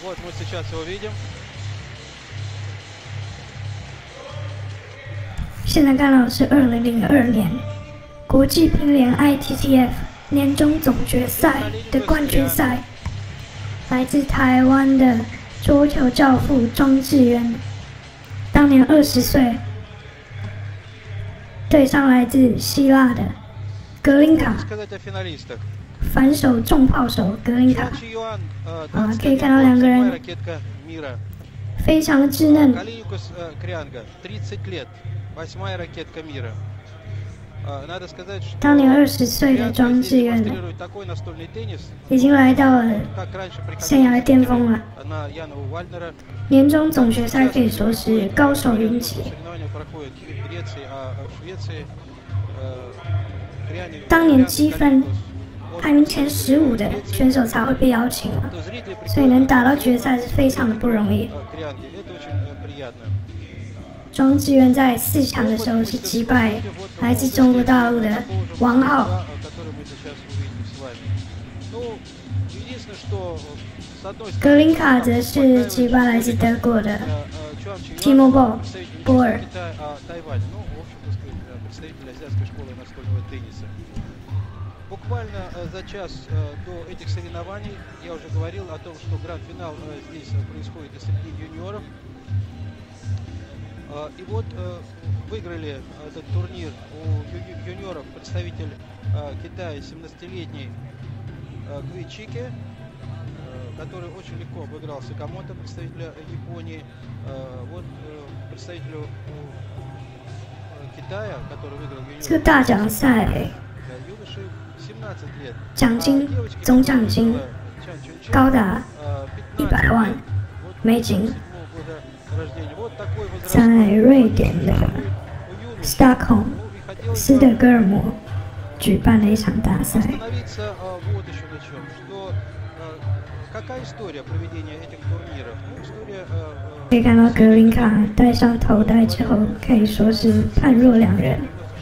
Вот мы сейчас его видим. 现在看到的是2002年国际乒联 ITTF 年终总决赛的冠军赛，来自台湾的桌球教父庄智渊，当年20岁，对上来自希腊的格林卡，反手重炮手格林卡。可以看到两个人非常的稚嫩。当年20岁的庄智渊已经来到了生涯的巅峰了。年终总决赛可以说是高手云集。当年积分排名前15的选手才会被邀请了，所以能打到决赛是非常的不容易。庄智渊在4强的时候是击败来自中国大陆的王浩，格林卡则是击败来自德国的提莫波尔。 Буквально за час до этих соревнований я уже говорил о том, что гранд-финал здесь происходит и среди юниоров. И вот выиграли этот турнир у юниоров представитель Китая, 17-летний Кви Чики, который очень легко обыграл Сакамото, представителя Японии. Вот представителю Китая, который выиграл юниоров. 奖金总奖金高达100万美金，在瑞典的 Stockholm 斯德哥尔摩举办了一场大赛。可以看到格林卡戴上头带之后，可以说是判若两人。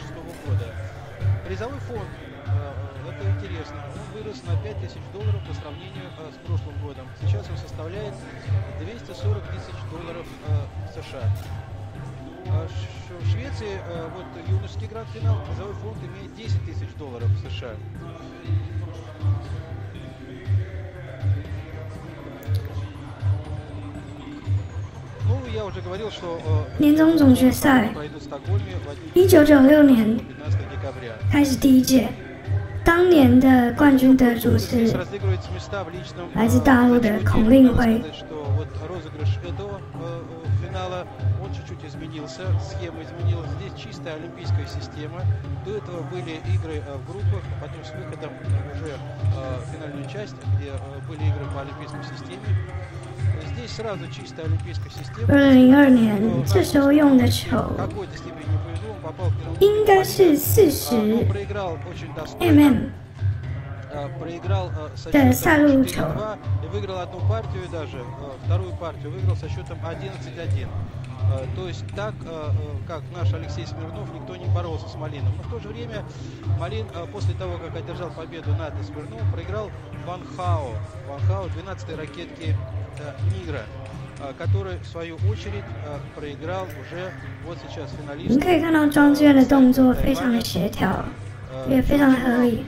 на $5000 по сравнению с прошлым годом. Сейчас он составляет $240 000 США. В Швеции вот юношеский гранд-финал, призовой фонд имеет $10 000 США. 年终总决赛，1996年开始第一届。当年的冠军得主是来自大陆的孔令辉。2002年，这时候用的球应该是40 mm 的赛璐球。 То есть так, как наш Алексей Смирнов, никто не боролся с Малином. Но в то же время Малин после того, как одержал победу над Смирновым, проиграл Ван Хао 12-й ракетки Мира, который в свою очередь проиграл уже вот сейчас финалист. 你可以看到庄智渊的动作非常的协调，也非常的合理。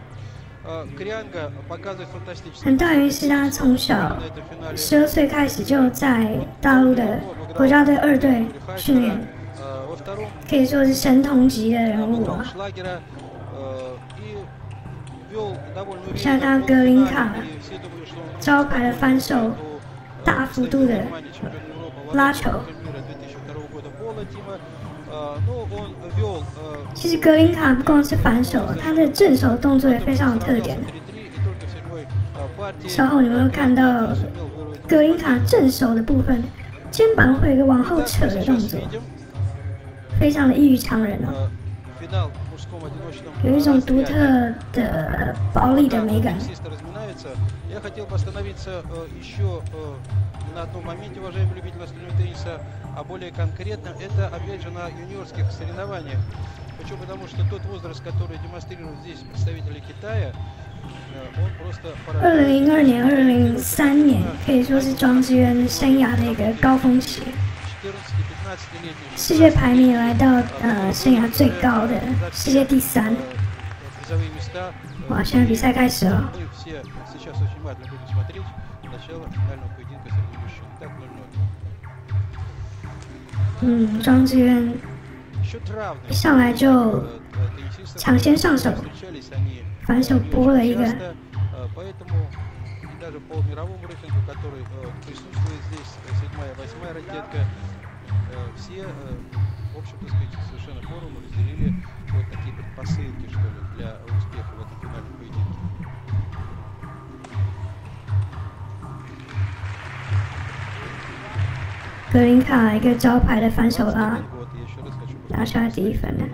很大原因是他从小12岁开始就在大陆的国家队2队训练，可以说是神童级的人物啊。像他格林卡招牌的反手，大幅度的拉球。其实格林卡不光是反手，他的正手动作也非常有特点。稍后你们会看到格林卡正手的部分，肩膀会有一个往后扯的动作，非常的异于常人哦，有一种独特的暴力的美感。 На одном моменте, уважаемые любители настольного тенниса, а более конкретно, это опять же на юниорских соревнованиях. Почему? Потому что тот возраст, который демонстрируют здесь представители Китая, 2002年、2003年可以说是庄智渊生涯的一个高峰期，世界排名来到生涯最高的世界第3。哇，现在比赛开始了。庄智渊一上来就抢先上手，反手拨了一个。 даже по мировому рейтингу, который присутствует здесь, 7-я, 8-я ракетка, все, в общем-то, совершенно поровну разделили вот такие предпосылки, что ли, для успеха в этом финальном поединке. 格林卡一个招牌的反手拉，拿下第1分了。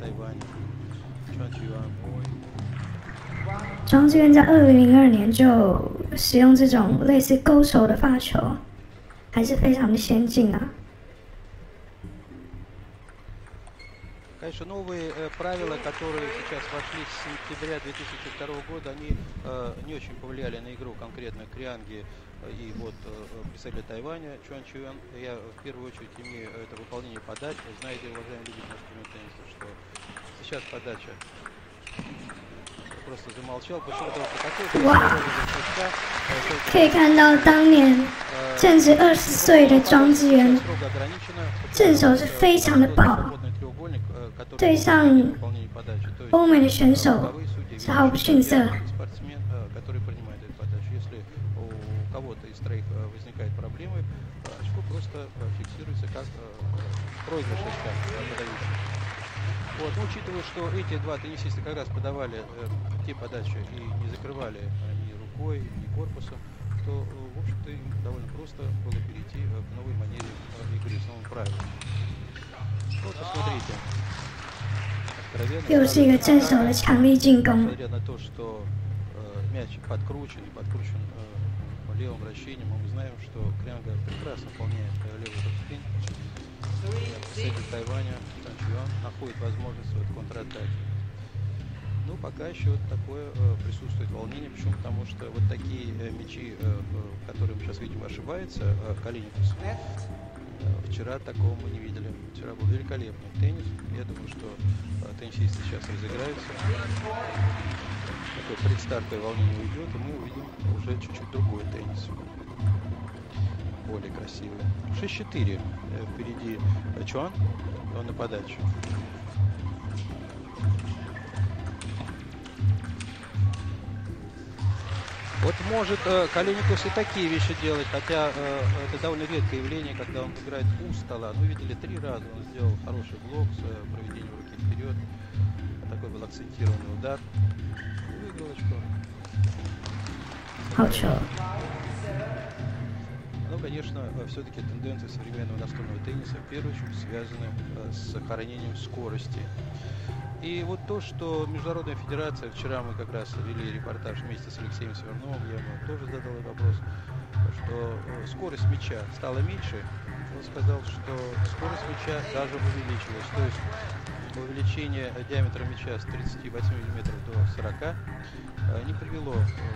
庄智渊在2002年就使用这种类似勾手的发球，还是非常的先进啊。 Конечно, новые правила, которые сейчас вошли с сентября 2002 года, они не очень повлияли на игру конкретно Крианги и вот представителя Тайваня Чуан Чуян. Я в первую очередь имею это выполнение подач. Знаете, уважаемые любители инструмент тенниса, что сейчас подача просто замолчал. Почему-то такой 可以看到当年正值20岁的庄智渊，正手是非常的爆。对上欧美的选手是毫不逊色。 Вот, но учитывая, что эти два теннисиста как раз подавали те подачи и не закрывали ни рукой, ни корпусом, то, в общем-то, им довольно просто было перейти к новой манере игры, с новым правилам. Вот, посмотрите. 又是一个正手的强力进攻。 Несмотря на то, что мяч подкручен левым вращением, мы знаем, что Крианга прекрасно выполняет левый топспин. Представитель Тайваня Чуан Чуян находит возможность в контратаке. Ну, пока еще вот такое присутствует волнение. Почему? Потому что вот такие мячи, которые мы сейчас видим, ошибается Калиникус. Вчера такого мы не видели. Вчера был великолепный теннис. Я думаю, что теннисисты сейчас разыграются. Такое предстартовое волнение уйдет, и мы увидим уже чуть-чуть другой теннис. Более красивый. 6-4. Впереди Чуан. Он на подачу. Вот может Калиникус и такие вещи делать, хотя это довольно редкое явление, когда он играет у стола. Ну, видели, 3 раза он сделал хороший блок с проведением руки вперед. Такой был акцентированный удар. И выиграл очко. Ну, конечно, все-таки тенденции современного настольного тенниса в первую очередь связаны с сохранением скорости. И вот то, что Международная федерация, вчера мы как раз вели репортаж вместе с Алексеем Смирновым, я ему тоже задал вопрос, что скорость мяча стала меньше. Он сказал, что скорость мяча даже увеличилась. То есть увеличение диаметра мяча с 38 мм до 40 не привело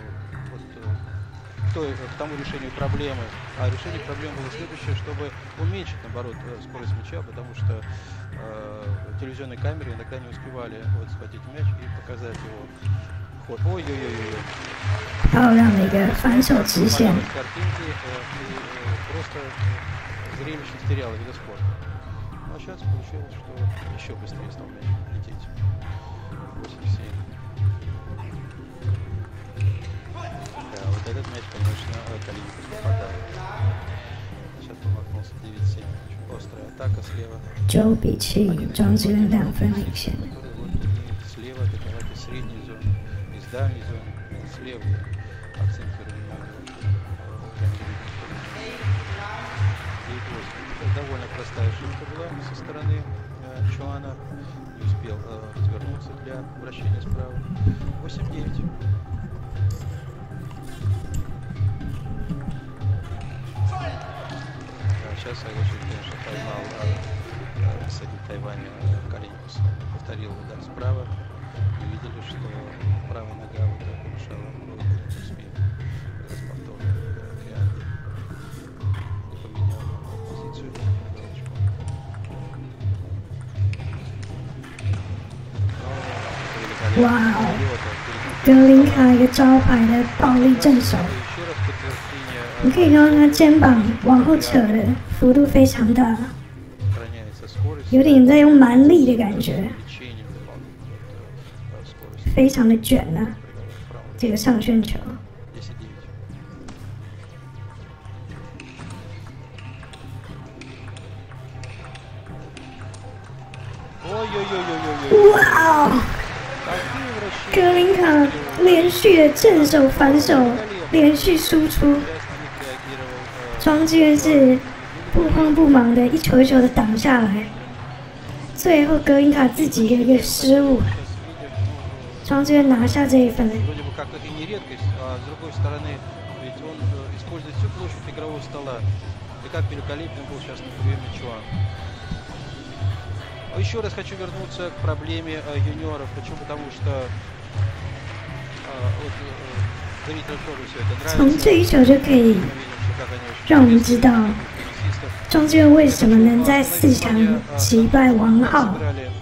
к тому решению проблемы. А решение проблемы было следующее, чтобы уменьшить, наоборот, скорость мяча, потому что телевизионные камеры иногда не успевали схватить мяч и показать его ход. Ой-ой-ой-ой. 漂亮的一个反手直线。 Картинки и просто зрелищность теряла вида спорта. Ну а сейчас получилось, что еще быстрее стал мяч лететь. 8-7. Да, вот этот мяч, конечно, Калиникус попадает. Сейчас помахнулся 9-7. Очень острая атака слева. 9-7，庄智渊2分领先。 Слева атаковать из средней зоны, из дальней зоны, слева акцентирование на довольно простая ошибка была со стороны Чуана. Не успел развернуться для вращения справа. 8-9. Сейчас, в свою очередь, конечно, поймал представитель Тайваня Калиникус. Повторил удар справа. и видели, что правая нога вот так мешала успех. Как раз повторный вариант. Поменял позицию галочку. Wow 格林卡一个招牌的暴力正手，你可以看到他肩膀往后扯的幅度非常大，有点在用蛮力的感觉，非常的卷啊，这个上旋球。哇哦！格林卡连续的正手反手，连续输出。庄智渊是不慌不忙的一球一球的挡下来，最后格林卡自己的一个失误，庄智渊拿下这一分。 Еще раз хочу вернуться к проблеме юниоров. Почему? Потому что вот зрителям тоже все это нравится. 从这一球就可以让我们知道庄智渊为什么能在4强击败王浩，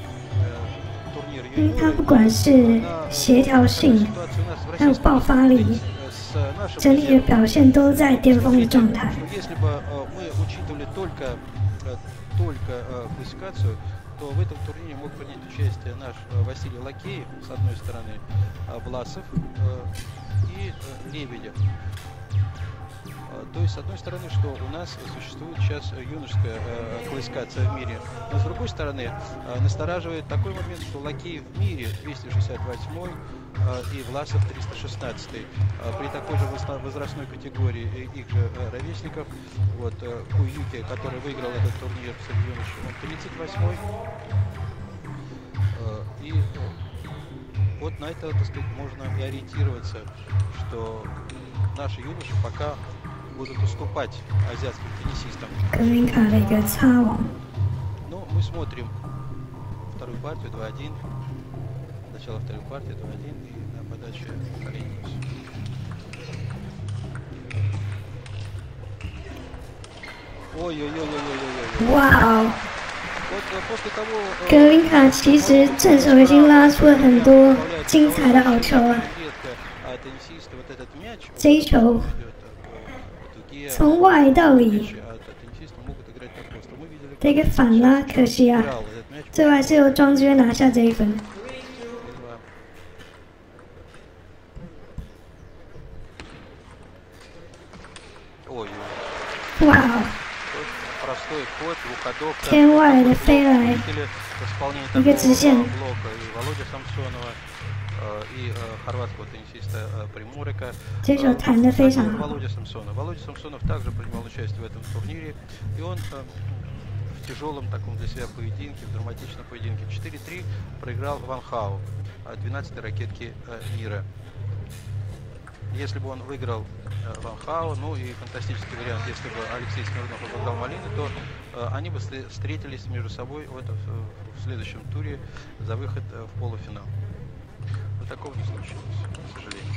因为他不管是协调性，还有爆发力，整体的表现都在巅峰的状态。 то в этом турнире мог принять участие наш Василий Лакеев, с одной стороны, Власов и Лебедев. То есть, с одной стороны, что у нас существует сейчас юношеская классификация в мире, но с другой стороны, настораживает такой момент, что Лакеев в мире 268 и Власов 316. При такой же возрастной категории их же ровесников, вот Куюки, который выиграл этот турнир среди юношей, он 38. И вот на это, так сказать, можно и ориентироваться, что наши юноши пока будут уступать азиатским теннисистам. Но мы смотрим вторую партию 2-1. Начало второй партии 2-1 и на подаче Калиниус. Ой-ой-ой-ой-ой-ой-ой. Вау! 格林卡其实正手已经拉出了很多精彩的好球了。这一球从外到里的一个反拉，可惜啊，最后还是由庄智渊拿下这一分。哇哦！天外的飞来一个直线。这球弹得非常好。 Володя Самсонов также принимал участие в этом турнире, и он в тяжелом таком для себя поединке, в драматичном поединке 4-3 проиграл Ван Хау, 12-й ракетки мира. Если бы он выиграл Ван Хау, ну и фантастический вариант, если бы Алексей Смирнов обыграл Малину, то они бы встретились между собой в следующем туре за выход в полуфинал. Но такого не случилось, к сожалению.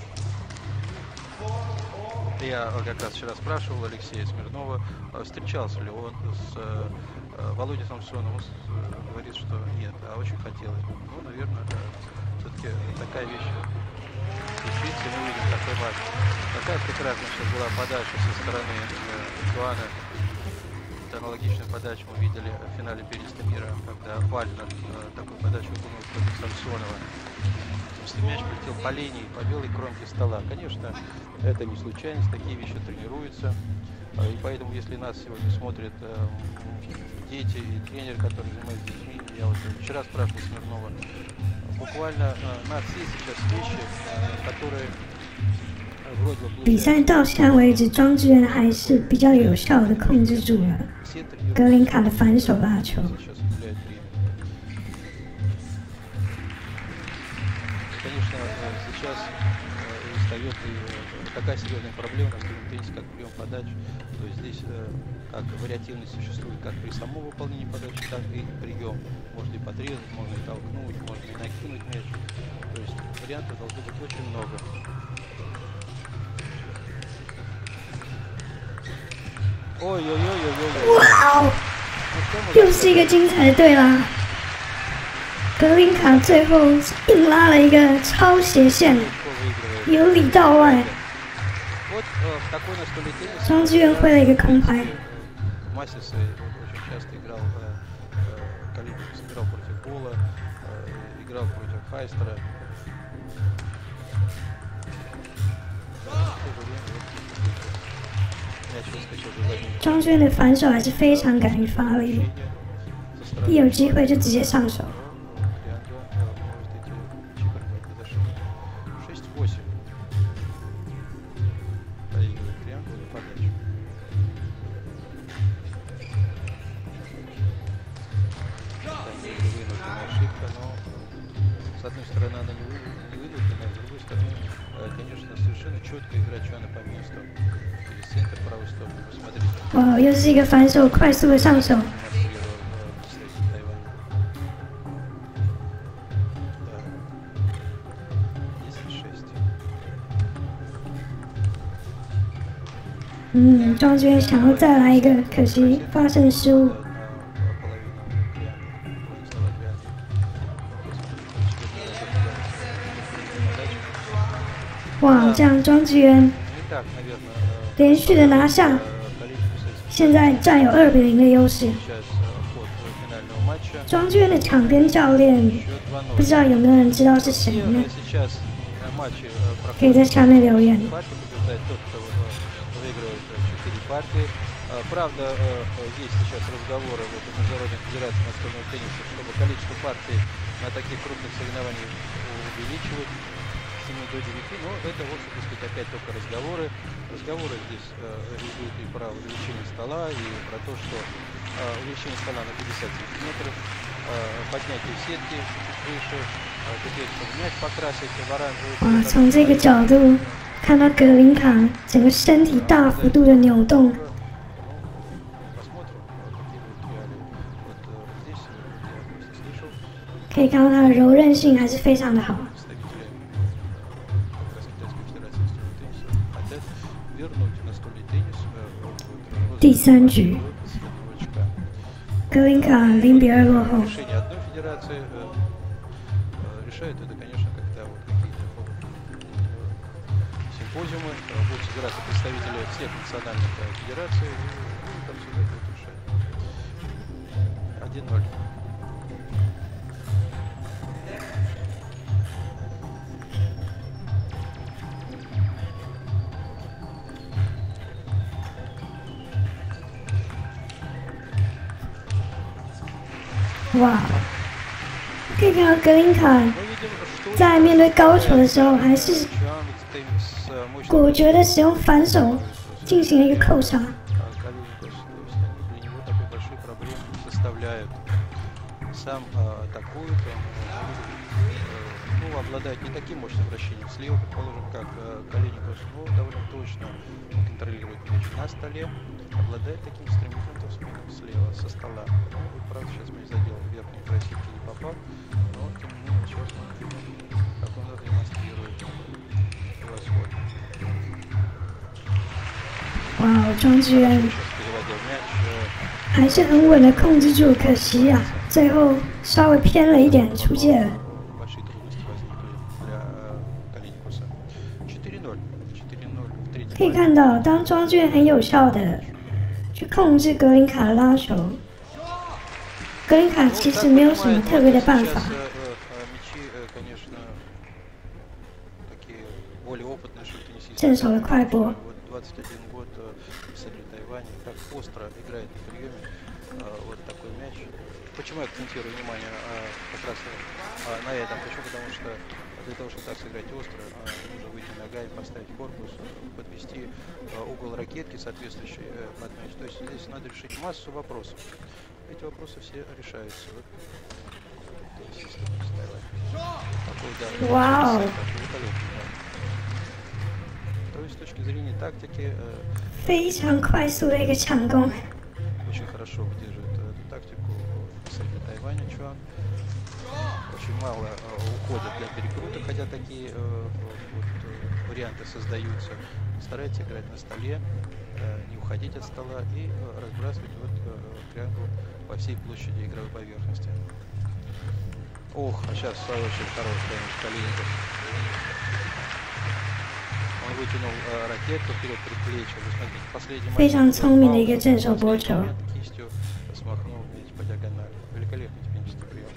Я как раз вчера спрашивал Алексея Смирнова, встречался ли он с Володей Самсоновым. Он говорит, что нет, а очень хотелось бы. Ну, наверное, все-таки такая вещь случится, и мы видим такой матч. Какая прекрасная сейчас была подача со стороны Дуана. Аналогичную подачу мы видели в финале первенства мира, когда Вальнер такую подачу выполнил против Самсонова. Если мяч полетел по линии, по белой кромке стола. Конечно, это не случайность, такие вещи тренируются. И поэтому, если нас сегодня смотрят дети и тренеры, которые занимаются с детьми, я вот вчера спрашивал Смирнова, буквально на все сейчас вещи, которые 比赛到现在为止，庄智渊还是比较有效的控制住了格林卡的反手拉球。 Конечно, сейчас встает и такая серьезная проблема на столе теннисе, как прием подач. То есть здесь как вариативность существует как при самом выполнении подачи, так и прием. Можно и подрезать, можно и толкнуть, можно и накинуть мяч. То есть вариантов должно быть очень много. Ой-ой-ой-ой-ой. 哇哦，又是一个精彩的对啦！格林卡最后硬拉了一个超斜线，由里到外。庄智渊挥了一个空拍。 Мастерс очень часто играл, Калиникус играл против Бола, играл против Хайстера. В то же время мяч выскочил за задний. 庄智渊的反手还是非常敢于发力，一有机会就直接上手。 С одной стороны, она не вынуждена, с другой стороны, конечно, совершенно четко играть Чуана по месту. Через центр правой стороны. Посмотрите. 哇，又是一个反手快速的上手。庄智渊想要再来一个，可惜发生失误。 哇，这样庄智渊连续的拿下，现在占有2比0的优势。庄智渊的场边教练，不知道有没有人知道是谁呢？可以在下面留言。 Правда, есть сейчас разговоры в Международной федерации настольного тенниса, чтобы количество партий на таких крупных соревнованиях увеличивать с 7 до 9, но это, вот, так сказать, опять только разговоры. Разговоры здесь идут и про увеличение стола, и про то, что увеличение стола на 50 сантиметров, поднятие сетки чуть выше, теперь, чтобы мяч покрасить в оранжевый. 哇，从这个角度看到格林卡整个身体大幅度的扭动。 可以看到它的柔韧性还是非常的好。第3局，格林卡0比2落后。 симпозиумы, будут собираться представители всех национальных федераций и там все это решать. 1-0. Wow. 可以看到格林卡在面对高球的时候，还是果决的使用反手进行了一个扣杀。 Сам атакует, он обладает не таким мощным вращением слева, предположим, как Калиникус, но довольно точно он контролирует мяч на столе, обладает таким стремительным топспином слева, со стола. Ну, правда, сейчас мяч задел верхней красивки, не попал, но тем не менее сейчас мы видим, как он демонстрирует превосходно. 哇，庄智渊还是很稳的控制住，可惜啊，最后稍微偏了一点，出界了。可以看到，当庄智渊很有效的去控制格林卡的拉球，格林卡其实没有什么特别的办法。 正手的快波。 21 год в среде Тайваня, как остро играет на приеме вот такой мяч. Почему я акцентирую внимание как раз на этом? Почему? Потому что для того, чтобы так сыграть остро, нужно выйти ногами, поставить корпус, подвести угол ракетки соответствующий под мяч. То есть здесь надо решить массу вопросов. Эти вопросы все решаются. Вау! с точки зрения тактики 非常快速的一个抢攻。 очень хорошо выдерживает эту тактику среди Тайваня Чуан. Очень мало уходят для перекруток, хотя такие варианты создаются. Старается играть на столе, не уходить от стола и разбрасывать триангл по всей площади игровой поверхности. Ох, а сейчас в свою очередь хороший, конечно, Калинников. Он вытянул ракетку вперед предплечья. Вы смотрите, последний 非常聪明的一个正手拨球。 кистью смахнул, видите, по диагонали. Великолепный технический прием.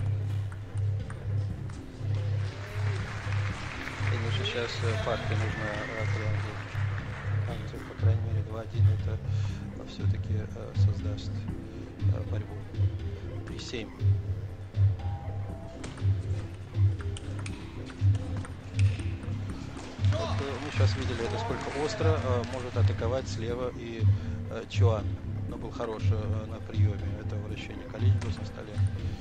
Конечно, сейчас партии нужно триангл. По крайней мере 2-1 это все-таки создаст борьбу. 3-7. Вот мы сейчас видели, это сколько остро может атаковать слева и Чуан. Но был хороший на приеме этого вращения Калинникова на столе.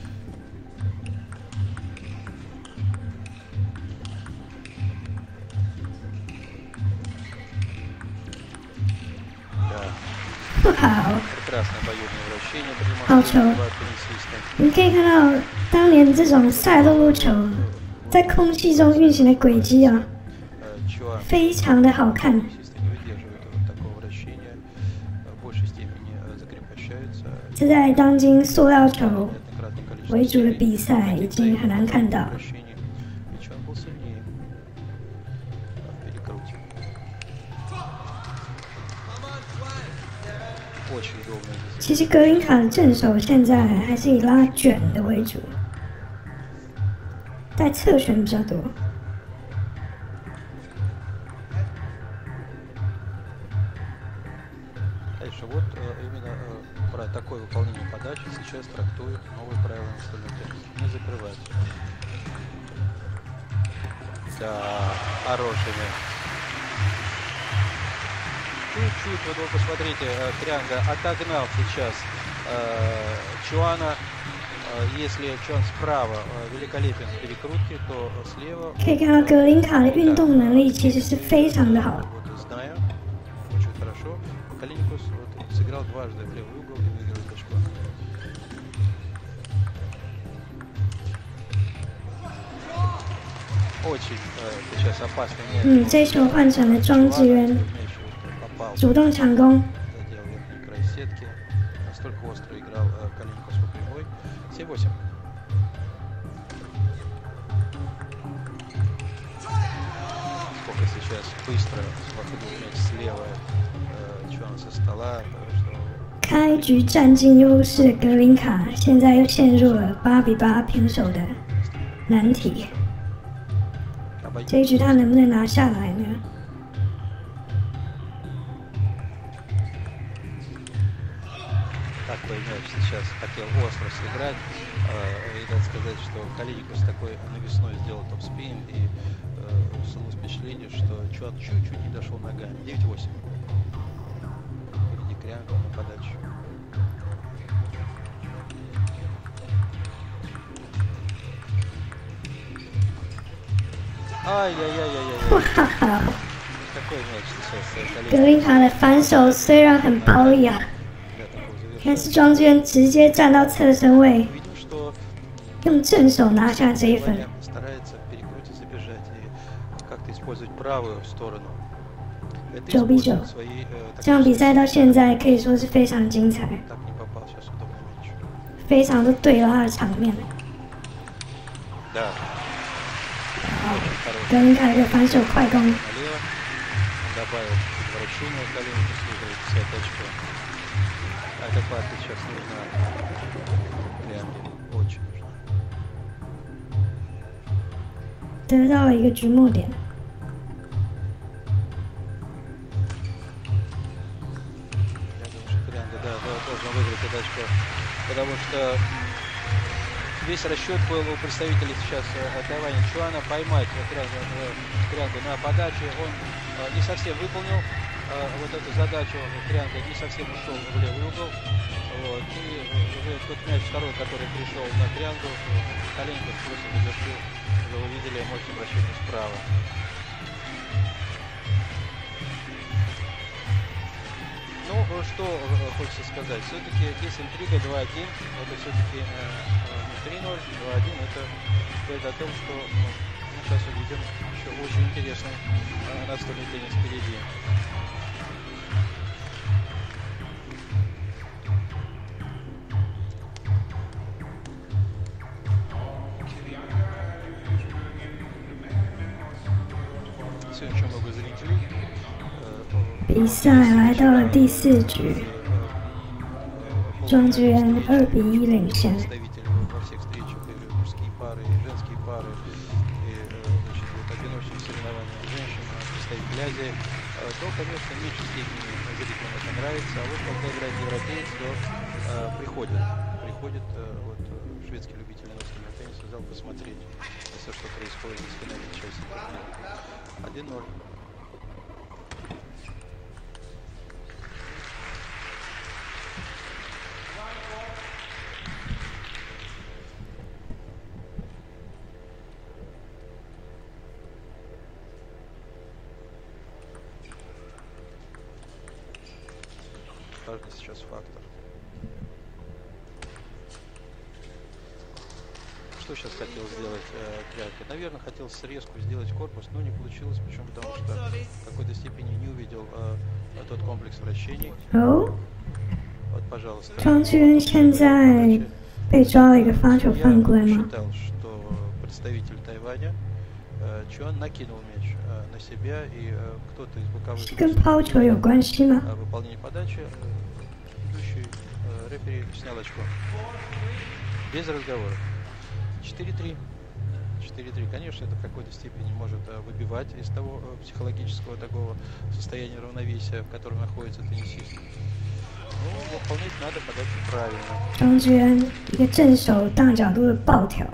Да. 好， Прекрасное обоюдное вращение, 好球！ 你可以看到，当年这种赛璐璐球在空气中运行的轨迹啊，非常的好看。 这在当今塑料球为主的比赛已经很难看到。 其实格林卡的正手现在还是以拉卷的为主，带侧旋比较多。 Дальше вот именно про такое выполнение подачи сейчас трактуют новые правила настольного тенниса. Не закрывать. Да, хороший мяч. Чуть-чуть, вот вы посмотрите, Трианга отогнал сейчас Чуана. Если Чуан справа великолепен в перекрутке, то слева... 可以看到格林卡的运动能力其实是非常的好。 Знаю, очень хорошо. Калинников сыграл дважды в левый угол и выиграл очко. Очень сейчас опасный мяч. 这球换成了庄智渊，主动抢攻。 Задел верхний край сетки. Настолько остро играл Калинников по прямой. 7-8. Сколько сейчас быстро смахнул мяч слева Чуан со стола. 开局占尽优势的格林卡，现在又陷入了8比8平手的难题。这一局他能不能拿下来呢？ Такой мяч сейчас хотел остро сыграть. И надо сказать, что Калинников с такой навесной сделал топ-спин и создалось впечатление, что Чуан чуть-чуть не дошел ногами. 9-8. Впереди Крянков на подачу. Ай-яй-яй-яй-яй. 哇哈！ Какой мяч сейчас 格林卡的反手虽然很暴力啊，但是庄智渊直接站到侧身位，用正手拿下这一分。 9比9，这场比赛到现在可以说是非常精彩，非常的对拉的场面。格林卡一个反手快攻。 得到了一个局末点。 Потому что весь расчет был у представителей сейчас Тайваня Чуана поймать Триангу на подаче. Он не совсем выполнил вот эту задачу. Трианга не совсем ушел в левый угол. Вот. И уже тот мяч второй, который пришел на Триангу, Калинников просто завершил. Вы увидели мощное вращение справа. что хочется сказать. Все-таки есть интрига 2-1. Это все-таки не 3-0, 2-1. Это говорит о том, что мы сейчас увидим еще очень интересный настольный теннис впереди. Сегодня очень много зрителей. 比赛来到了第4局，庄智渊2比1领先。 Представители во всех встречах, и мужские пары, и женские пары, и одиночные соревнования женщин, представители Азии, то, конечно, в меньшей степени зрителям это нравится. А вот когда играет европеец, то приходит вот, шведские любители настольного тенниса в зал посмотреть все, что происходит в финальной части турнира. 1-0. Важный сейчас фактор. Что сейчас хотел сделать Трянка? Наверное, хотел срезку сделать корпус, но не получилось. Почему? Потому что в какой-то степени не увидел тот комплекс вращений. 哦， Вот, пожалуйста. 庄智渊现在被抓了一个发球犯规 Я 吗？ считал, что представитель Тайваня Чуан накинул мяч на себя, и кто-то из боковых 这跟抛球有关系吗？ выполнение подачи, ведущий рефери снял очко. Без разговоров. 4-3. 4-3. Конечно, это в какой-то степени может выбивать из того психологического такого состояния равновесия, в котором находится теннисист. Ну, выполнять надо подачу правильно. 庄智渊一个正手大角度的爆挑，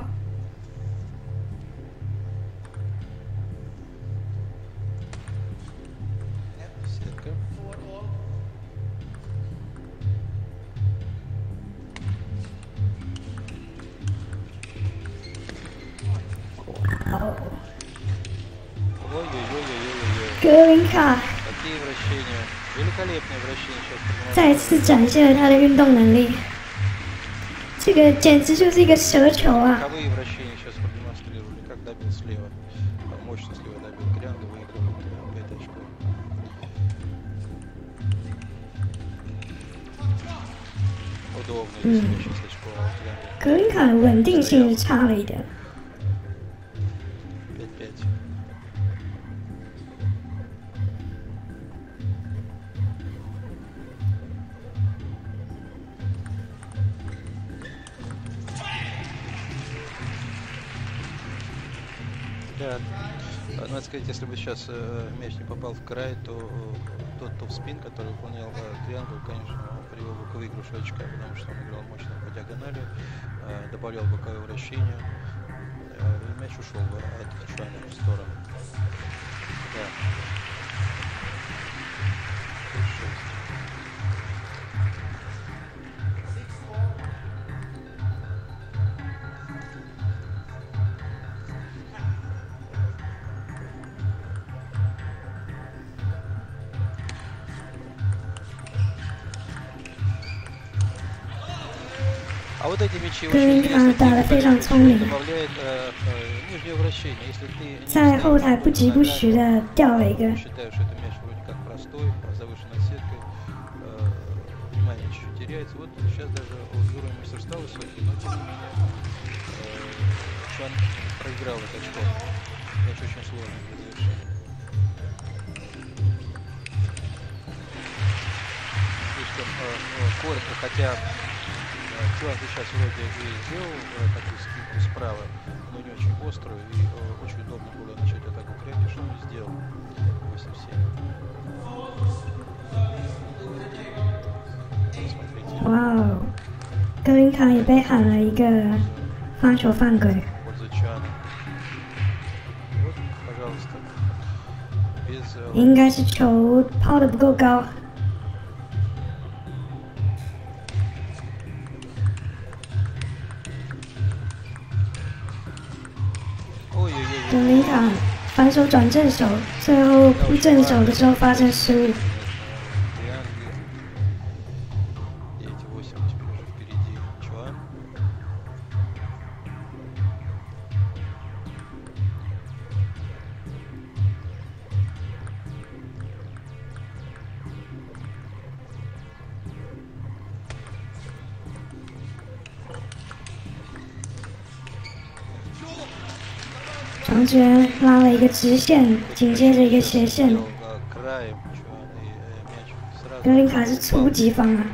Сетка. 哦， Ой-ой-ой-ой-ой-ой. 格林卡 Какие вращения. Великолепные вращения сейчас. 再次展现了他的运动能力，这个简直就是一个蛇球啊！ Боковые вращения сейчас продемонстрировали, как добил слева. Мощно слева добил Грянга, выигрывает 5 очков. Удобно, если очень очко от Грянга. 格林卡的稳定性是差了一点。 5-5. Да, надо сказать, если бы сейчас мяч не попал в край, то тот топ-спин, который выполнял Триангл, конечно, привел бы к выигрышу очка, потому что он играл мощно по диагонали, добавлял боковое вращение, и мяч ушел бы от Чуана в сторону. Да. 6-6. А вот эти мячи очень интересны, добавляет нижнее вращение. Если ты 在后台不疾不徐的掉了一个， считаешь, что это мяч вроде как простой, завышенной сеткой, внимание чуть-чуть теряется. Вот сейчас даже уровень мастерства высокий, но тем не менее Чуан проиграл это очко. Мяч очень сложный для завершения. Слишком коротко, хотя Чуан сейчас вроде и сделал такую скидку справа, но не очень острую, и очень удобно было начать атаку Крэнки, что он сделал. 8-7. Смотрите. 哇哦，格林卡也被喊了一个发球犯规。 В пользу Чуана. Вот, пожалуйста. Без 应该是球抛的不够高， 格 Ой-ой-ой. 林卡反手转正手，最后扑正手的时候发生失误。 Триангли. 庄之恩拉了一个直线，紧接着一个斜线。格林卡是初级方啊。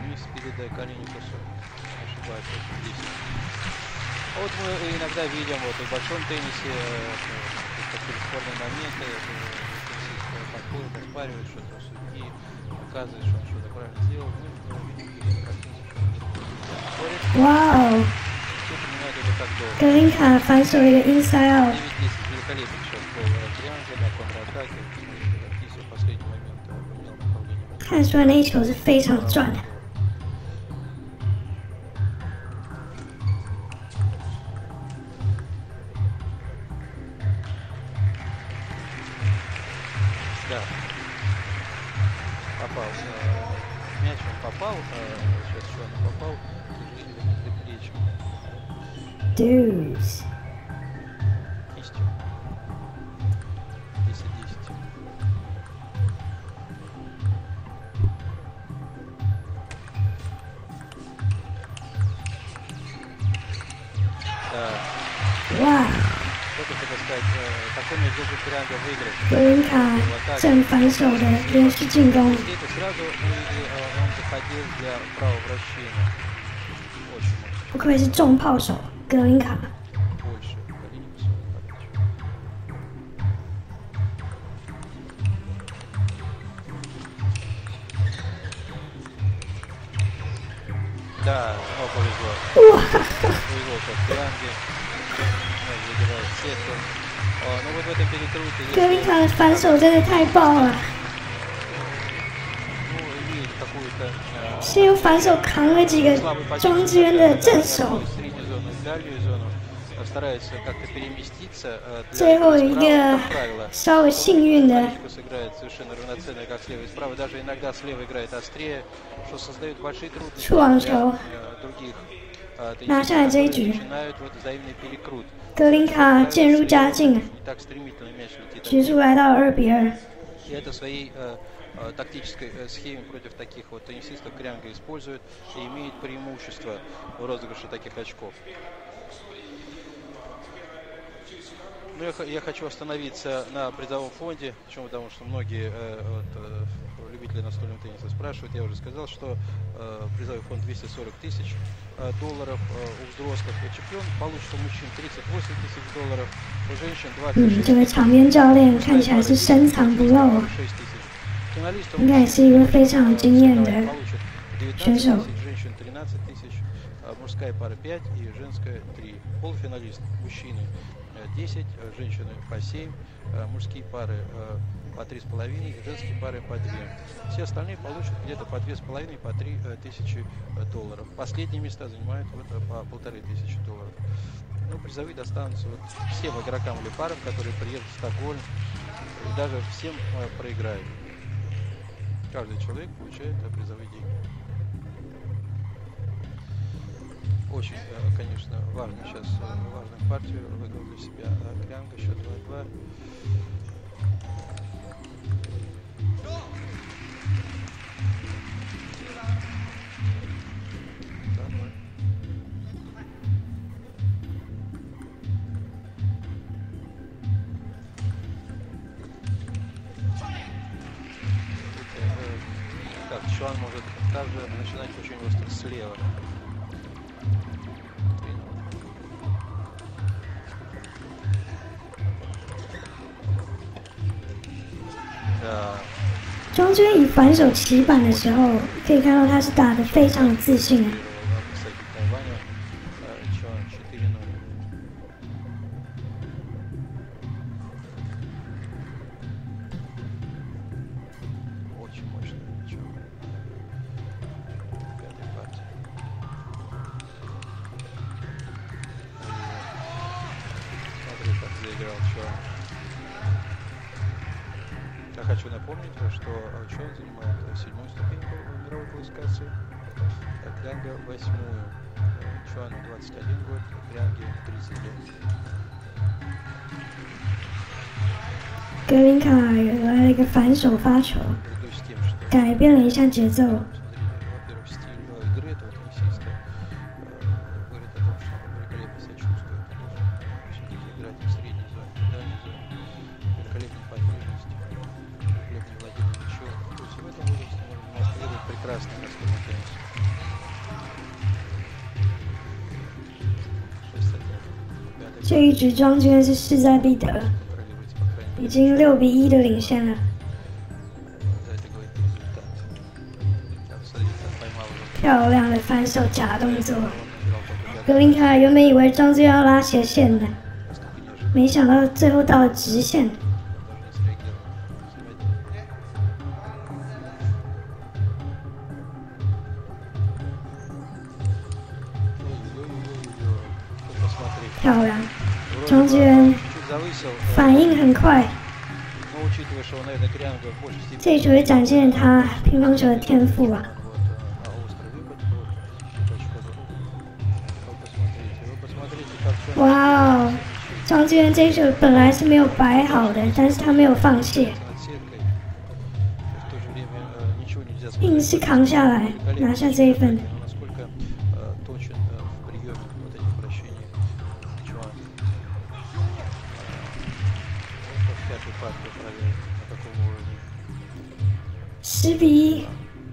Вот мы иногда видим вот и в большом теннисе такие спорные моменты, теннисисты подходят, оспаривают что-то, судьи показывают, что он что-то правильно сделал. Мы видим картинку, что он Вау! Глинка 反手一个 inside out。 великолепный сейчас был триангл на контратаке, Кису в последний момент поменял направление. 看出来那一球是非常转的。 Да. Попал. Мяч он попал. Сейчас еще он попал. Плечом. Deuce. Кистью. 10-10. Да. Вау! Кто-то хотел сказать, такой мяч должен триангл выиграть. 格林卡正反手的连续进攻。 Это сразу он заходил для правовращения. Очень много. 不愧是重炮手，格林卡。 Больше. Да, снова повезло. Повезло сейчас в трианге. Забивает сетку. Ну вот в этом перекруте. 格林卡的反手真的太爆了。 Ну, имеет какую-то... 先用反手扛了几个庄之恩的正手。 Среднюю зону и дальнюю зону. Старается как-то переместиться. 最后一个稍微幸运的。 Сыграет совершенно равноценно, как слева и справа. Даже иногда слева играет острее, что создает большие трудности для других. 拿下来这一局。 Начинают вот взаимный перекрут. 格林卡渐入佳境， Так стремительно мяч летит. 局数来到2-2。 И это в своей тактической схеме против таких вот теннисистов Крянга использует и имеет преимущество в розыгрыше таких очков. Ну, я хочу остановиться на призовом фонде, почему? Потому что многие любители настольного тенниса спрашивают. Я уже сказал, что призовой фонд 240 тысяч долларов у взрослых. Чемпион получит у мужчин 38 тысяч долларов, у женщин 26 тысяч. 这位场边教练看起来是深藏不露，应该也是一位非常有经验的选手。 женщин 13 тысяч, мужская пара 5 и женская 3. Полуфиналист мужчины 10, женщины по 7, мужские пары по 3,5, женские пары по 2. Все остальные получат где-то по 2,5, по 3 тысячи долларов. Последние места занимают вот по 1500 долларов. Ну, призовые достанутся вот всем игрокам или парам, которые приедут в Стокгольм, и даже всем проиграют. Каждый человек получает призовые деньги. Очень, конечно, важно сейчас важную партию выиграл для себя Крянга, счет 2-2. Так, Чуан может также начинать очень остро слева. Да. 庄之恩以反手起板的时候，可以看到他是打得非常有自信。 Я хочу напомнить, что Чон занимает 7-ю ступеньку мировой классификации, Крянга 8-ю. Чуану 21 год, Крянге 30 лет. 格林卡来了一个反手发球，改变了一下节奏。 Во-первых, стиль игры этого теннисиста говорит о том, что он великолепно себя чувствует. Он должен все-таки играть в средней зоне, в дальней прекрасный настольный теннис. 6-1. 这一局庄君是势在必得， Контролируется, по крайней мере. 已经6-1的领先了。 За это говорит результат. Да, посмотрите, как поймал уже. 漂亮的反手假动作， Он играл только 格林卡原本以为庄君要拉斜线的， настолько неожиданно. 没想到最后到了直线。 Даже не среагировал. Посмотри. 漂亮， Вроде 庄 бы 君 чуть завысил, 反应很快， но учитывая, что он, наверное, Кирянга в большей степени 这一球也展现了他乒乓球的天赋啊！ вот, острый выпад был. Вы посмотрите, как 哇哦，庄君这一球本来是没有摆好的，但是他没有放弃， над сеткой. В то же время ничего нельзя 硬 сказать. 是扛下来，拿下这一分。 Но насколько точен в приеме вот этих вращений Чуан. В пятой партии проверил, на каком уровне. 10-1，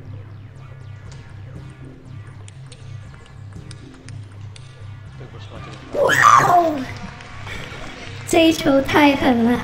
Ты посмотри. 哇哦，这一球太狠了， 11-1.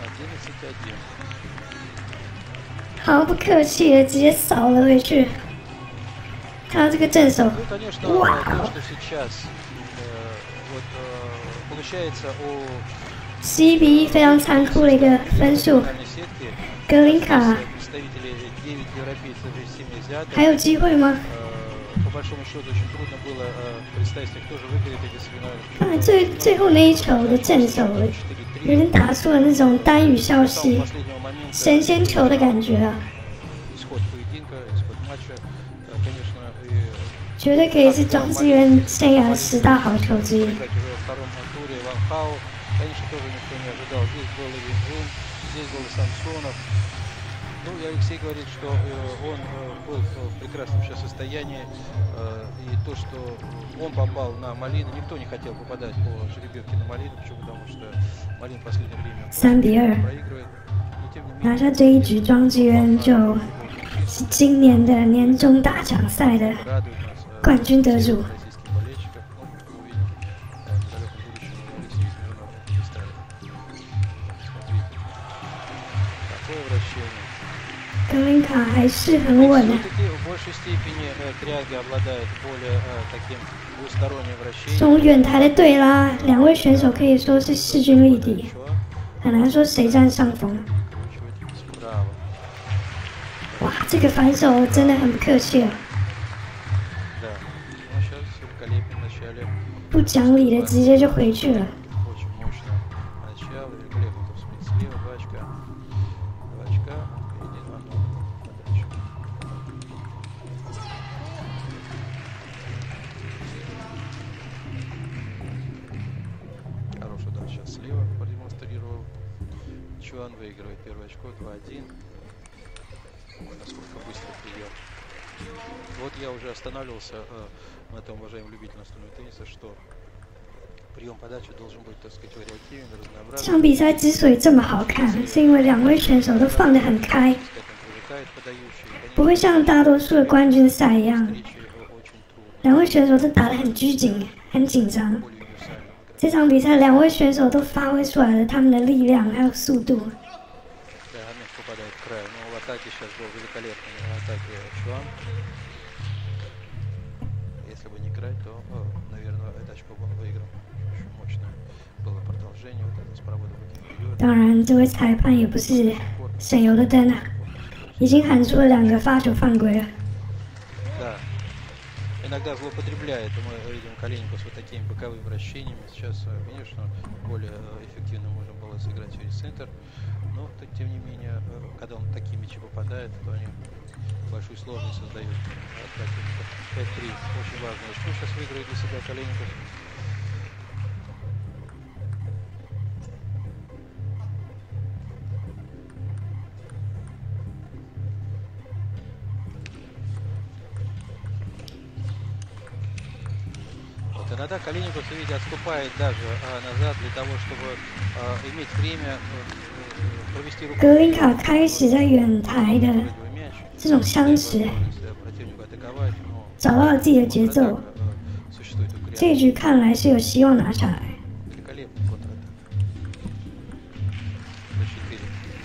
毫不客气的直接扫了回去。他这个正手， Ну, конечно, Вау. то, что сейчас вот, получается у 11-1，非常残酷的一个分数。 финальной сетки 格林卡 представители 9 европейцев и 7 азиатов. 还有机会吗？ По большому счету очень трудно было представить, кто же выиграет эти соревнования. 当然最后那一球的正手，有点打出了那种丹羽孝 До 希 последнего момента 神仙球的感觉啊， исход поединка, исход матча, конечно, и 绝对可以是庄智渊生涯10大好球之一。 играть уже во втором туре Ван Хау, конечно, тоже никто не ожидал. Здесь был и Винджун, здесь был и Самсонов. Ну, и Алексей говорит, что он был в прекрасном сейчас состоянии, и то, что он попал на Малину, никто не хотел попадать по жеребьевке на Малину, почему? Потому что Малин в последнее время 3-2， проигрывает. Но тем не 拿 менее, 下这一局，庄智渊就是今年的年终大奖赛的 радует нас 冠军得主。 российских болельщиков. Может, мы увидим в недалеком будущем Алексея Смирнова на пьедестале. Смотрите, такое вращение. 格林卡还是很稳的， Все-таки в большей степени Кряга обладает более таким двусторонним вращением. 从远台的对拉，两位选手可以说是势均力敌， Чуан 很难说谁占上风。 выкручивает справа. 哇，这个反手真的很不客气了， Да. Ну, сейчас великолепно в начале. 不讲理的直接就回去了。 Очень мощно начало. Великолепно топ спин слева. 2 очка. 2 очка. Впереди 2-0. Подача. Хороший удар сейчас слева продемонстрировал. Чуан выигрывает первое очко. 2-1. Насколько быстро прием. Вот я уже останавливался на этом, уважаемый любитель настольного тенниса, что прием подачи должен быть, так сказать, вариативен, 这 разнообразен. 场比赛之所以这么好看，是因为两位选手都放得很开， К этому привыкает подающий. 不会像大多数的冠军赛一样， Встречи очень трудно, 两位选手都打得很拘谨、很紧张。 более универсально. 这场比赛，两位选手都发挥出来了他们的力量还有速度。 Да, мяч попадает в край. Но в атаке сейчас был великолепный в атаке Чуан. Если бы не край, то, наверное, это очко бы он выиграл. Очень мощное было продолжение. Вот это с провода руки вперед. 当然，这位裁判也不是省油的灯啊，已经喊出了2个发球犯规了。 Да. Иногда злоупотребляет, мы видим Калиников с вот такими боковыми вращениями. Сейчас, конечно, более эффективно можно было сыграть через центр. Но, тем не менее, когда он такие мячи попадает, то они большую сложность создают. 5-3. Очень важно. Что сейчас выиграет для себя Калиников? Иногда Калиников, видите, отступает даже назад для того, чтобы иметь время провести руку. 格林卡开始在远台的 Выигрывая мяч. 这种相持， 找到了自己的节奏。 существует у Кориана. 这一局看来是有希望拿下来。 Великолепный контратак. За 4.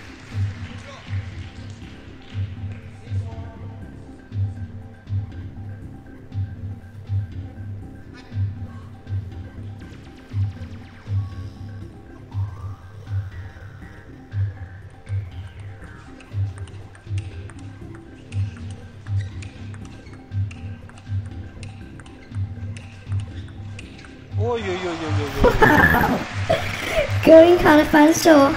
Ой-ой-ой-ой-ой-ой. 格林卡的反手，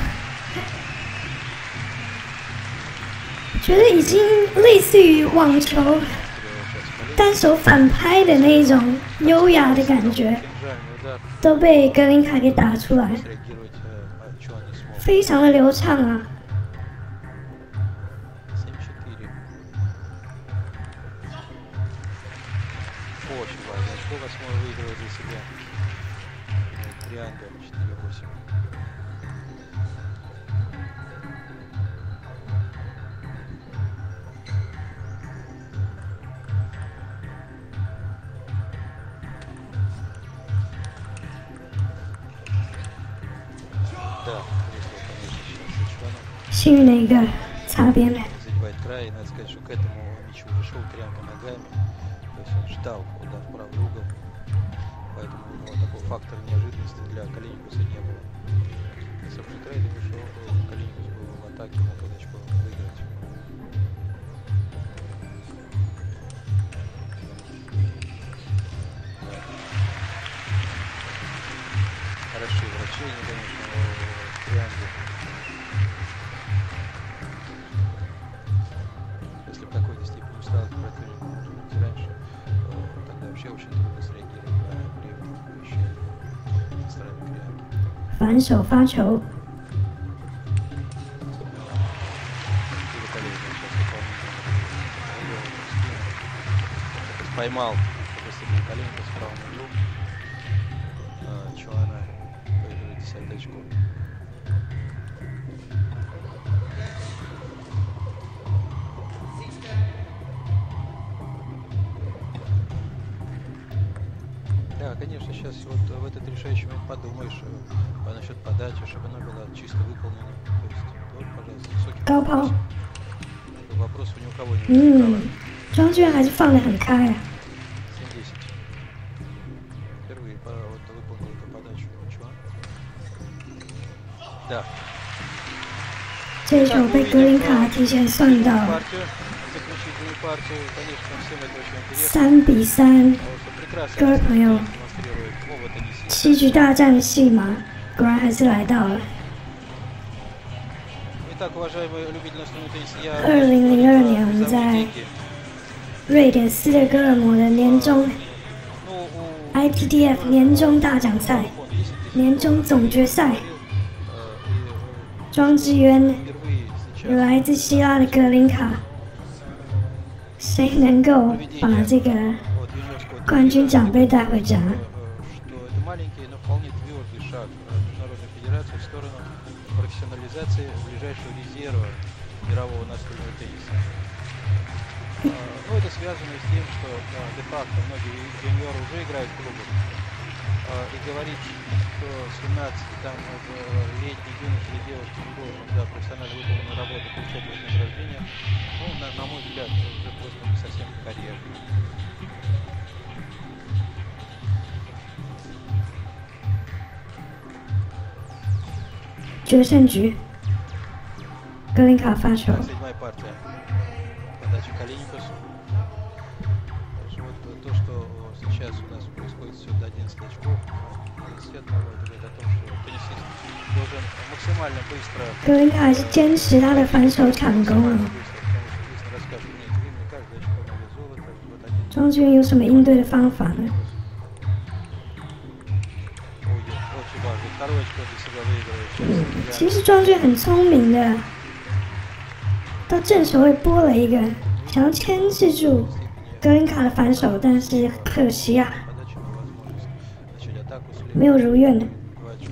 觉得已经类似于网球单手反拍的那种优雅的感觉，都被格林卡给打出来，非常的流畅啊！ Очень важно. Очко 8 выигрывает для себя. Триандер 4-8. Да, если, конечно, сейчас Сычуанов 幸运的一个擦边了。 задевает край. И надо сказать, что к этому мячу уже шел Крианко ногами. То есть он ждал удар в правый угол, поэтому у него такого фактора неожиданности для Калиникуса не было. Если бы Крейд вышел, то Калиникус был в атаке, мог это очко выиграть. Хорошие вращения, конечно, в Трианге. Если в какой-то степени устал противник, может быть, раньше, тогда вообще очень трудно среагировать на прием вещей со стороны Крианки. 反手发球， Великолепно сейчас выполнение. Поймал Сергей Калиникус в правом углу. Чуана выигрывает 10 очко. Да, конечно, сейчас вот в этот решающий момент подумаешь насчет подачи, чтобы она была чисто выполнена. То есть, вот, пожалуйста, высокий 高抛， вопрос ни у кого не возникало. 庄俊还是放得很开啊。 7-10. Впервые вот выполнил эту подачу Чуан. Да. 这一球被格林卡提前算到， Партию, заключительную партию, конечно, всем это очень интересно. 3-3。 Прекрасно 各位朋友， демонстрирует оба теннисиста. 七局大战的戏码果然还是来到了。 Итак, уважаемые любители настольного тенниса, я 2002年我们在 деньги. 瑞典斯德哥尔摩的年终 Ну, ITTF 年终大奖赛、年终总决赛，庄智渊 впервые сейчас 来自希腊的格林卡，谁能够把这个 от юниорского 冠军奖杯带回家？ что это маленький, но вполне твердый шаг Международной Федерации в сторону профессионализации ближайшего резерва мирового настольного тенниса. Ну, это связано с тем, что де-факто многие юниоры уже играют в клубах. И говорить, что 17 там летний юноша или девушка не должен за профессионально выполненную работу получать вознаграждение, ну, на мой взгляд, уже просто не совсем корректно. «决胜局，格林卡发球， Седьмая партия. Подача Калиникусу. Вот то, что сейчас у нас происходит все до 11 очков, действительно говорит о том, что теннисист должен максимально быстро 格林卡还是坚持他的反手抢攻了。 быстро рассказывать. Нет, видно, каждое очко на вес золота. Вот один 庄智渊有什么应对的方法呢？ очень важный. Второй очко для себя выигрывает. 其实庄俊很聪明的，到正手位拨了一个，想要牵制住格林卡的反手，但是可惜啊， Подача на возможность начать атаку с 没有如愿的。 2 очка.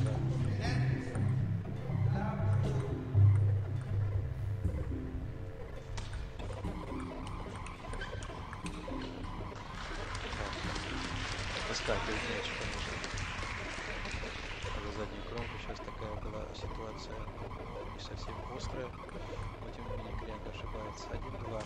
выскакивает мяч, конечно. За заднюю кромку сейчас такая была ситуация не совсем острая, но тем не менее Крянга ошибается. 1-2.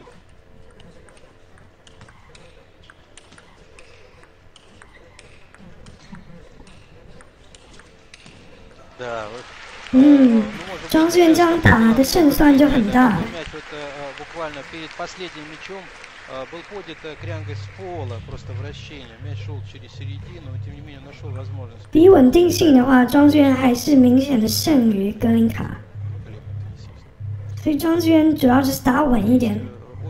Да, вот. 庄智渊这样打的胜算就很大。 Буквально перед последним мячом был поднят Крянгой с пола, просто вращение. Мяч шел через середину, но тем не менее нашел возможность. 比稳定性的话，庄智渊还是明显的胜于格林卡。所以庄智渊主要就是打稳一点，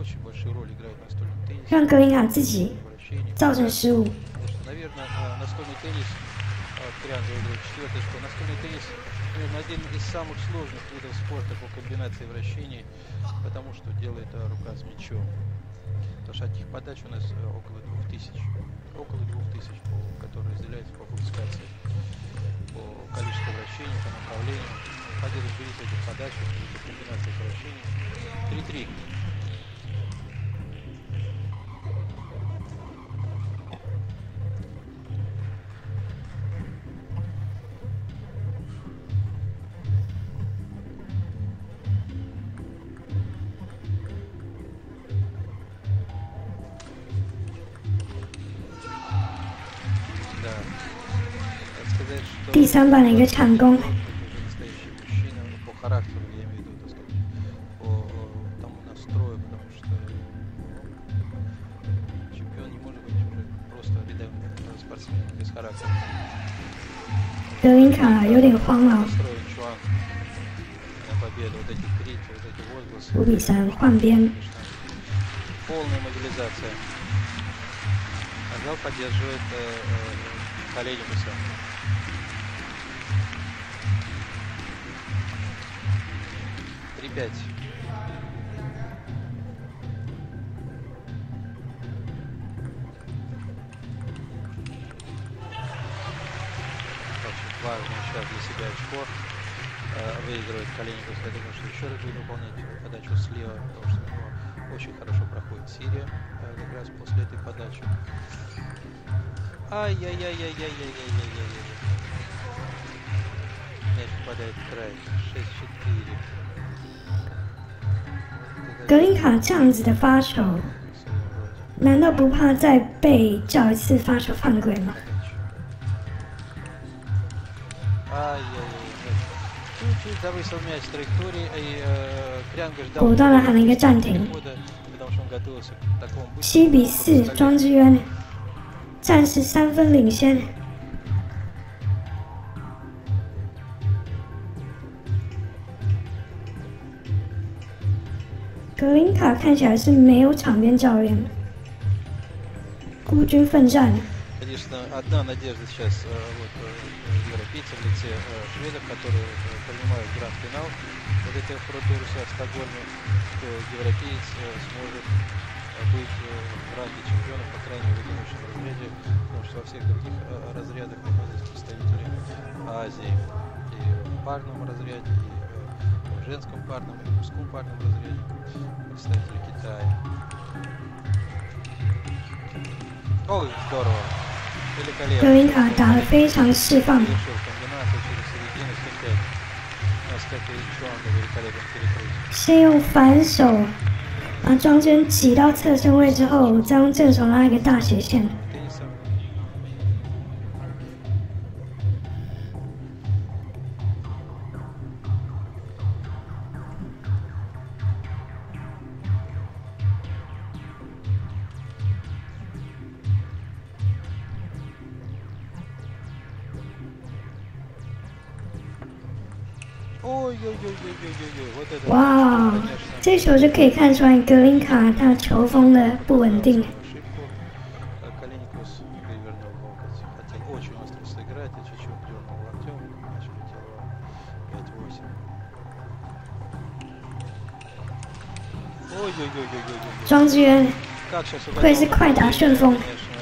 让格林卡自己造成失误。 Крянга играет четвертый школ. Настольный теннис, наверное, один из самых сложных видов спорта по комбинации вращений, потому что делает рука с мячом. Потому что таких подач у нас около 2000, которые разделяются по классификации, по количеству вращений, по направлению. Ходи разберись этих подач, по комбинации вращений. 3-3. 第3板的一个抢攻。 по характеру, я имею в виду, так сказать, по тому настрою, потому что чемпион не может быть уже просто рядовым спортсменом без характера. 格林卡有点慌了。 Настроен Чуан на победу, вот эти крики, вот эти возгласы. 5-3换边。 Полная мобилизация. А зал поддерживает Калениуса. 3-5. Очень важно сейчас для себя очко. Выигрывает Калениус. Я думаю, что еще раз будет выполнять подачу слева, потому что у него очень хорошо проходит Сирия как раз после этой подачи. Ай-яй-яй-яй-яй-яй-яй-яй-яй. Мяч попадает в край. 6-4. 格林卡这样子的发球，难道不怕再被叫一次发球犯规吗？ Чуть-чуть завысил мяч с траектории, и Крянга ждал 果断的喊了一个暂停。 потому что он готовился к такому 7-4，庄智渊暂时3分领先。格林卡看起来是没有场边教练，孤军奋战。 Конечно, одна надежда сейчас европейцев в лице шведов, которые принимают гранд-финал вот этих Pro-Tour в Стокгольме, что европеец сможет быть в ранге чемпиона, по крайней мере, в одиночном разряде, потому что во всех других разрядах находятся представители Азии и в парном разряде, и в женском парном, и в мужском парном разряде, представители Китая. Ой, здорово! 格林卡打得非常释放， 先用反手把庄智渊挤到侧身位之后，再用正手拉一个大斜线。 哇，这球就可以看出来格林卡他球风的不稳定。 庄智渊会是快打旋风。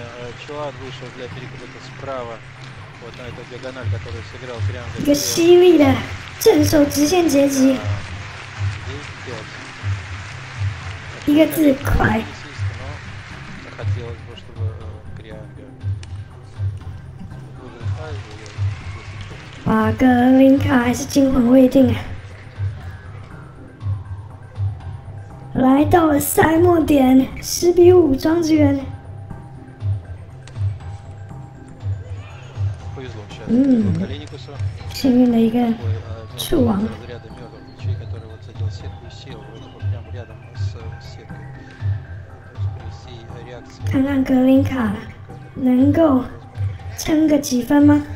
一个犀利的正手直线截击，一个字快。 哇，格林卡还是惊魂未定啊！来到了赛末点，10-5，庄智渊。幸运的一个触网。看看格林卡能够撑个几分吗？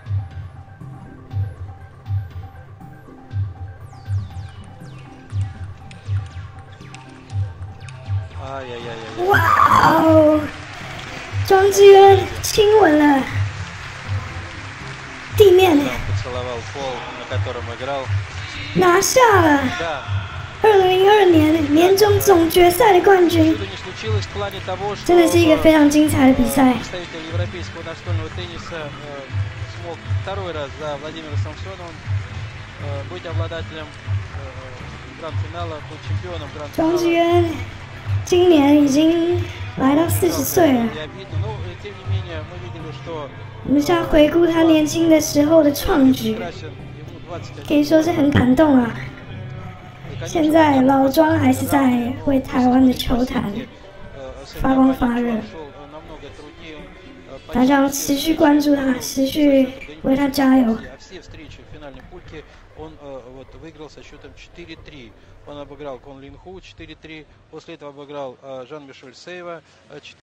哇哦！庄智渊亲吻了地面，拿下了2022年年终总决赛的冠军，真的是一个非常精彩的比赛。庄智渊今年已经来到40岁了。我们现在回顾他年轻的时候的创举，可以说是很感动啊。现在老庄还是在为台湾的球坛发光发热，大家要持续关注他，持续为他加油。 Он выиграл со счетом 4-3. Он обыграл Кон Лин Ху 4-3. После этого обыграл Жан-Мишель Сейва